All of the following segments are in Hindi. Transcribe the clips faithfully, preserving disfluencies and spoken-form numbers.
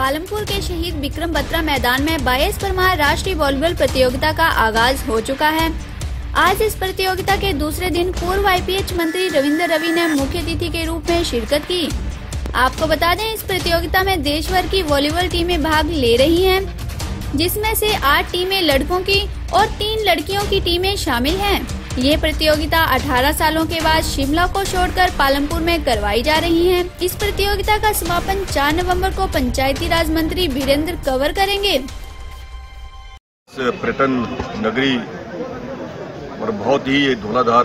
पालमपुर के शहीद विक्रम बत्रा मैदान में बाईस परमार राष्ट्रीय वॉलीबॉल प्रतियोगिता का आगाज हो चुका है। आज इस प्रतियोगिता के दूसरे दिन पूर्व आईपीएच मंत्री रविंद्र रवि ने मुख्य अतिथि के रूप में शिरकत की। आपको बता दें, इस प्रतियोगिता में देश भर की वॉलीबॉल टीमें भाग ले रही हैं, जिसमें से आठ टीमें लड़कों की और तीन लड़कियों की टीमें शामिल हैं। ये प्रतियोगिता अठारह सालों के बाद शिमला को छोड़कर पालमपुर में करवाई जा रही है। इस प्रतियोगिता का समापन चार नवंबर को पंचायती राज मंत्री वीरेंद्र कंवर करेंगे। पर्यटन नगरी और बहुत ही धौलाधार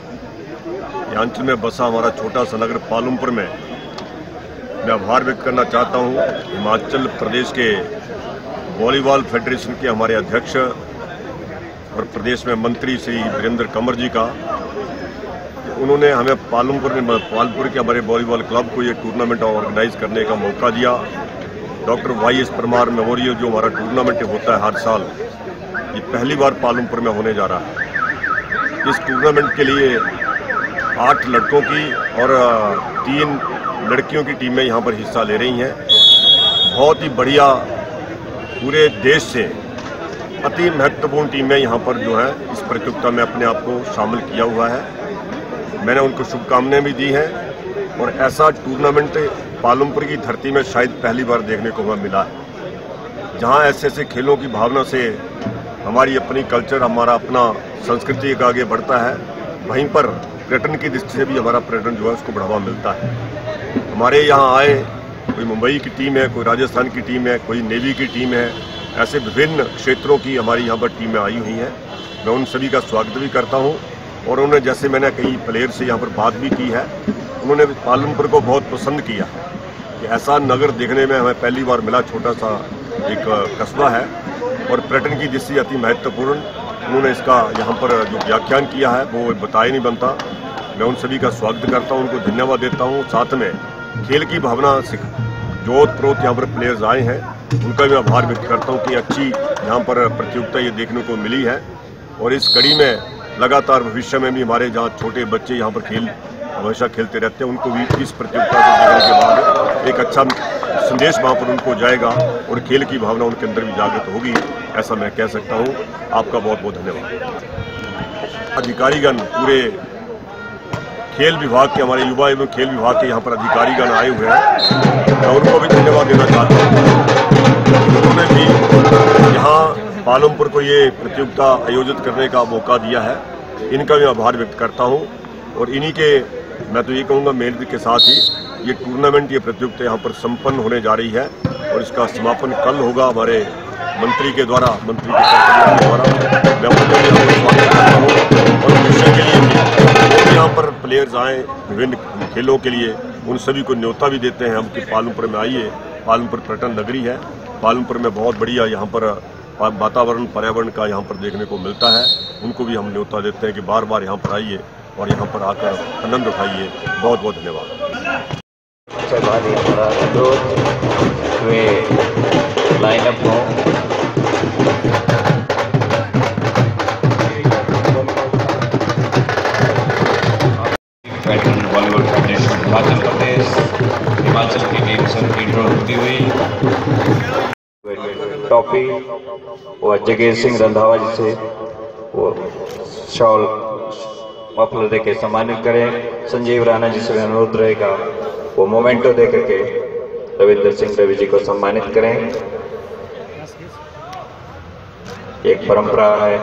अंचल में बसा हमारा छोटा सा नगर पालमपुर में मैं आभार व्यक्त करना चाहता हूँ हिमाचल प्रदेश के वॉलीबॉल फेडरेशन के हमारे अध्यक्ष और प्रदेश में मंत्री श्री वीरेंद्र कंवर जी का। उन्होंने हमें पालमपुर में पालमपुर के हमारे वॉलीबॉल क्लब को ये टूर्नामेंट ऑर्गेनाइज करने का मौका दिया। Doctor Y S Parmar memorial जो हमारा टूर्नामेंट होता है हर साल, ये पहली बार पालमपुर में होने जा रहा है। इस टूर्नामेंट के लिए आठ लड़कों की और तीन लड़कियों की टीमें यहाँ पर हिस्सा ले रही हैं। बहुत ही बढ़िया, पूरे देश से अति महत्वपूर्ण टीमें यहाँ पर जो है इस प्रतियोगिता में अपने आप को शामिल किया हुआ है। मैंने उनको शुभकामनाएं भी दी हैं और ऐसा टूर्नामेंट पालमपुर की धरती में शायद पहली बार देखने को हमें मिला है, जहाँ ऐसे ऐसे खेलों की भावना से हमारी अपनी कल्चर, हमारा अपना संस्कृति एक आगे बढ़ता है। वहीं पर पर्यटन की दृष्टि से भी हमारा पर्यटन जो है उसको बढ़ावा मिलता है। हमारे यहाँ आए कोई मुंबई की टीम है, कोई राजस्थान की टीम है, कोई नेवी की टीम है, ऐसे विभिन्न क्षेत्रों की हमारी यहाँ पर टीमें आई हुई हैं। मैं उन सभी का स्वागत भी करता हूँ और उन्होंने, जैसे मैंने कई प्लेयर से यहाँ पर बात भी की है, उन्होंने पालमपुर को बहुत पसंद किया कि ऐसा नगर देखने में हमें पहली बार मिला। छोटा सा एक कस्बा है और पर्यटन की दृष्टि अति महत्वपूर्ण। उन्होंने इसका यहाँ पर जो व्याख्यान किया है वो बताया नहीं बनता। मैं उन सभी का स्वागत करता हूँ, उनको धन्यवाद देता हूँ। साथ में खेल की भावना से जोत प्रोत यहाँ पर प्लेयर्स आए हैं, उनका भी आभार व्यक्त करता हूँ कि अच्छी यहाँ पर प्रतियोगिता ये देखने को मिली है। और इस कड़ी में लगातार भविष्य में भी हमारे जहाँ छोटे बच्चे यहाँ पर खेल हमेशा खेलते रहते हैं, उनको भी इस प्रतियोगिता को देखने के बाद एक अच्छा संदेश वहाँ पर उनको जाएगा और खेल की भावना उनके अंदर भी जागृत होगी, ऐसा मैं कह सकता हूँ। आपका बहुत बहुत धन्यवाद। अधिकारीगण, पूरे खेल विभाग के, हमारे युवा एवं खेल विभाग के यहाँ पर अधिकारीगण आए हुए हैं, मैं उनको भी धन्यवाद देना चाहता हूँ। उन्होंने भी यहाँ पालमपुर को ये प्रतियोगिता आयोजित करने का मौका दिया है, इनका भी आभार व्यक्त करता हूँ। और इन्हीं के, मैं तो ये कहूँगा, मेहनत के साथ ही ये टूर्नामेंट, ये प्रतियोगिता यहाँ पर संपन्न होने जा रही है और इसका समापन कल होगा हमारे मंत्री के द्वारा, मंत्री के द्वारा। मैं उनको भी स्वागत करता हूँ और भविष्य के लिए भी यहाँ पर प्लेयर्स आए विभिन्न खेलों के लिए, उन सभी को न्योता भी देते हैं हम कि पालमपुर में आइए। पालमपुर पर्यटन नगरी है, पालमपुर में बहुत बढ़िया यहाँ पर वातावरण, पर्यावरण का यहाँ पर देखने को मिलता है। उनको भी हम न्योता देते हैं कि बार बार यहाँ पर आइए और यहाँ पर आकर आनंद उठाइए। बहुत बहुत धन्यवाद। लाइनअप हो वॉलीबॉल फेडरेशन हिमाचल प्रदेश, हिमाचल की टीम सब इंट्रो होती हुई टॉपी और जगेश सिंह रंधावा जी से वो शॉल मफलर दे के सम्मानित करें। संजीव राणा जी से अनुरोध रहेगा वो मोमेंटो दे करके रविंद्र सिंह रवि जी को सम्मानित करें। एक परंपरा है,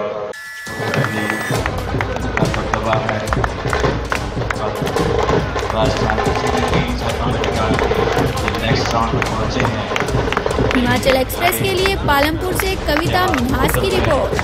हिमाचल एक्सप्रेस के लिए पालमपुर से कविता मिन्हास की रिपोर्ट।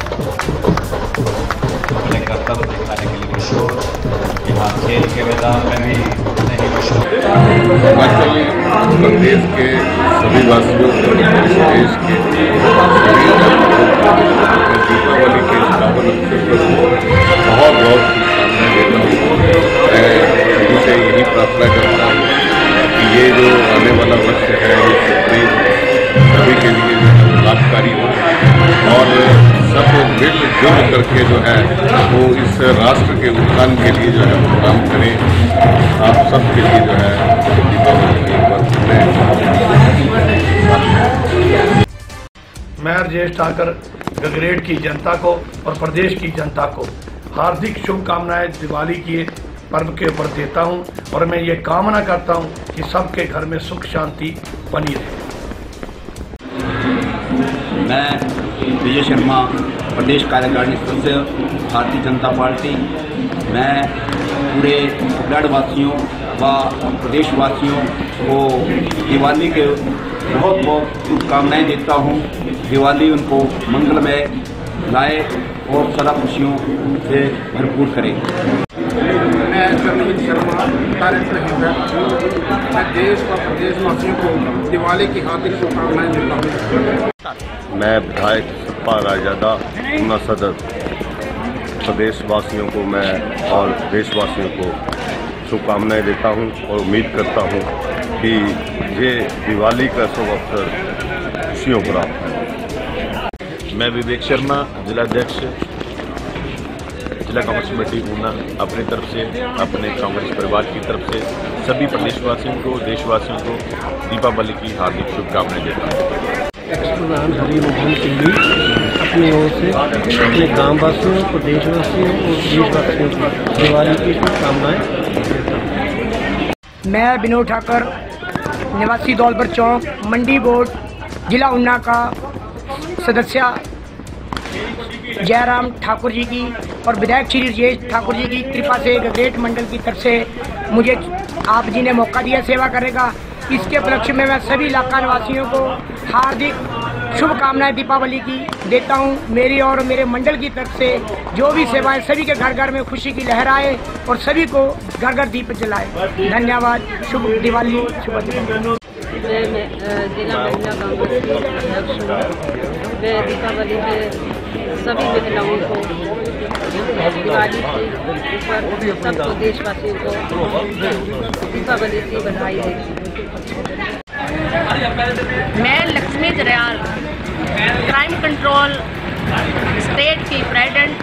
अपने कर्तव्य दिखाने के लिए मशहूर, यहाँ खेल के मैदान में भी नहीं मशहूर। हिमाचल प्रदेश के सभी वासियों को, देश के सभी दीपावली के पावन अवसर पर बहुत बहुत शुभकामनाएं देता हूँ। मैं सभी से यही प्रार्थना करता हूँ कि ये जो आने वाला वर्ष है ये सभी के लिए लाभकारी हो और सब मिलजुल करके जो है वो इस राष्ट्र के उत्थान के लिए जो है वो काम करें। आप सब के लिए जो है दीपावली की एक बार मैं राजेश ठाकर गगरेट की जनता को और प्रदेश की जनता को हार्दिक शुभकामनाएं दिवाली के पर्व के ऊपर देता हूं और मैं ये कामना करता हूं कि सबके घर में सुख शांति बनी रहे। मैं विजय शर्मा, प्रदेश कार्यकारिणी सदस्य, भारतीय जनता पार्टी। मैं पूरे ब्लड वासियों व प्रदेशवासियों को दिवाली के बहुत बहुत शुभकामनाएं देता हूं। दिवाली उनको मंगलमय लाए और सदा खुशियों से भरपूर करे। मैं चंद्रजीत शर्मा, डायरेक्टर हिंसा। मैं देश व प्रदेशवासियों को दिवाली की हार्दिक शुभकामनाएं देता हूँ। मैं विधायक सतपाल रायजादा, ऊना सदर, प्रदेशवासियों को मैं और देशवासियों को शुभकामनाएं देता हूं और उम्मीद करता हूं कि ये दिवाली का शुभ अवसर खुशियों भरा। मैं विवेक शर्मा, जिलाध्यक्ष, जिला कांग्रेस कमेटी ऊना, अपनी तरफ से, अपने कांग्रेस परिवार की तरफ से सभी प्रदेशवासियों को, देशवासियों को दीपावली की हार्दिक शुभकामनाएं देता हूँ। एक्स प्रधान हरिमोहन सिंह अपनी ओर से अपने गाँव वासियों, प्रदेशवासियों और देशवासियों को दिवाली की शुभकामनाएं देता हूँ। मैं विनोद ठाकर, निवासी दौलपुर चौक, मंडी बोर्ड, जिला ऊना का सदस्य, जयराम ठाकुर जी की और विधायक श्री राजेश ठाकुर जी की कृपा से गगरेट मंडल की तरफ से मुझे आप जी ने मौका दिया सेवा करेगा। इसके उपलक्ष्य में मैं सभी इलाका निवासियों को हार्दिक शुभकामनाएं दीपावली की देता हूं। मेरी और मेरे मंडल की तरफ से जो भी सेवाएं, सभी के घर घर में खुशी की लहर आए और सभी को घर घर दीप जलाए। धन्यवाद। शुभ दिवाली। शुभ दिवाली। मैं जिला महिला कांग्रेस की अध्यक्ष हूँ। मैं दीपावली के सभी महिलाओं को दिवाली के ऊपर सबको देशवासियों को दीपावली की बधाई देती हूँ। मैं Lakshmi Jaryal, crime control state की प्रेसिडेंट।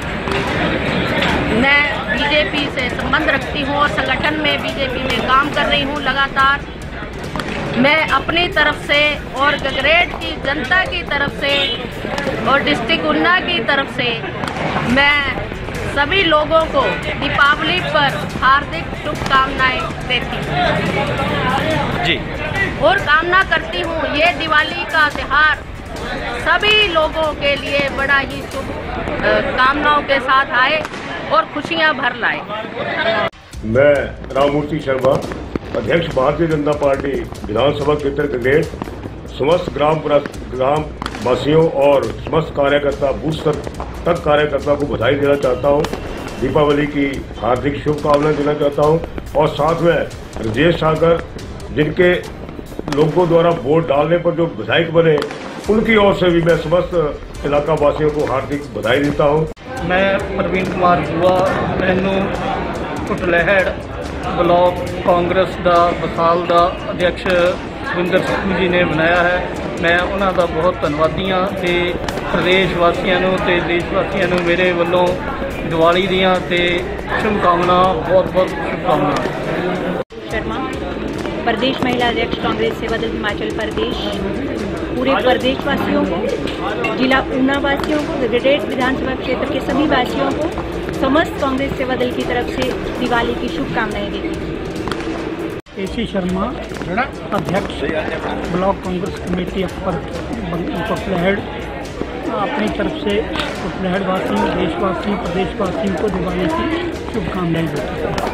मैं बीजेपी से संबंध रखती हूँ और संगठन में बीजेपी में काम कर रही हूँ लगातार। मैं अपनी तरफ से और गगरेट की जनता की तरफ से और डिस्ट्रिक्ट ऊना की तरफ से मैं सभी लोगों को दीपावली पर हार्दिक शुभकामनाएं देती हूँ जी और कामना करती हूँ ये दिवाली का त्यौहार सभी लोगों के लिए बड़ा ही शुभ कामनाओं के साथ आए और खुशियाँ भर लाए। मैं राममूर्ति शर्मा, अध्यक्ष भारतीय जनता पार्टी विधानसभा क्षेत्र गगरेट, समस्त ग्राम ग्राम वासियों और समस्त कार्यकर्ता, बूथ स्तर तक कार्यकर्ता को बधाई देना चाहता हूं, दीपावली की हार्दिक शुभकामनाएं देना चाहता हूं और साथ में राजेश ठाकर, जिनके लोगों द्वारा वोट डालने पर जो विधायक बने, उनकी ओर से भी मैं समस्त इलाका वासियों को हार्दिक बधाई देता हूं। मैं प्रवीण कुमार बुआ, मैनू कुटलैहड़ ब्लॉक कांग्रेस का बसाल का अध्यक्ष सुविंदर सिंह जी ने बनाया है। मैं उन्हों का बहुत धन्यवादी हाँ ते प्रदेश वासियों नूं ते देशवासियों नूं मेरे वालों दिवाली दियां ते शुभकामना, बहुत बहुत शुभकामना। शर्मा, प्रदेश महिला अध्यक्ष कांग्रेस सेवा दल हिमाचल प्रदेश। पूरे प्रदेशवासियों को, जिला ऊना वासियों को, गगरेट विधानसभा क्षेत्र के सभी वासियों को समस्त कांग्रेस सेवा दल की तरफ से दिवाली की शुभकामनाएं देती हूँ। एसी शर्मा, अध्यक्ष block Congress committee upper Kutlehar, अपनी तरफ से कुटलैहड़ वासियों, देशवासियों, प्रदेशवासियों को दिवाली की शुभकामनाएं देती हूँ।